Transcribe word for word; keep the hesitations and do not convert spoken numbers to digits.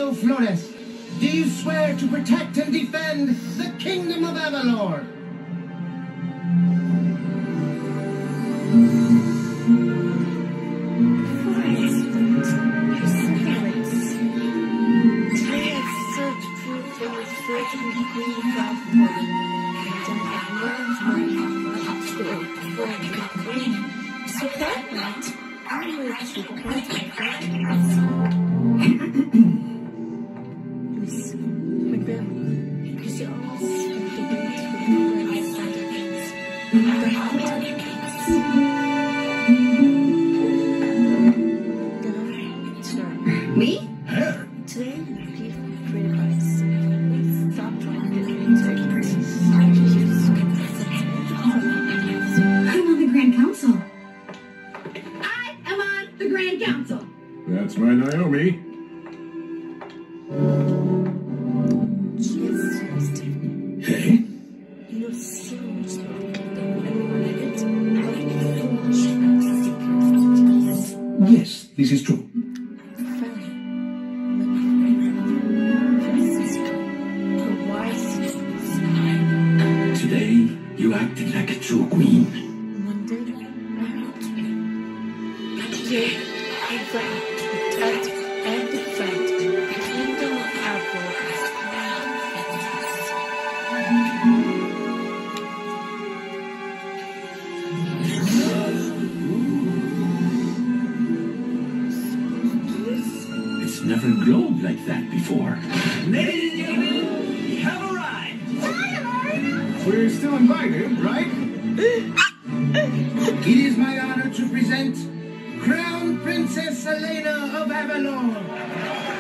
Leo Flores, do you swear to protect and defend the Kingdom of Avalor? Me? Her? Today, people criticize. Stop trying to take it. I'm on the Grand Council. I am on the Grand Council. That's my Naomi. Hey? You know so much about everyone in it. Yes, this is true. Today, you acted like a true queen. One day, I helped you. Today, I vow to protect and defend the Kingdom of Avalor. It's never glowed like that before. Ladies and gentlemen, we have arrived. We're still invited, right? It is my honor to present Crown Princess Elena of Avalor.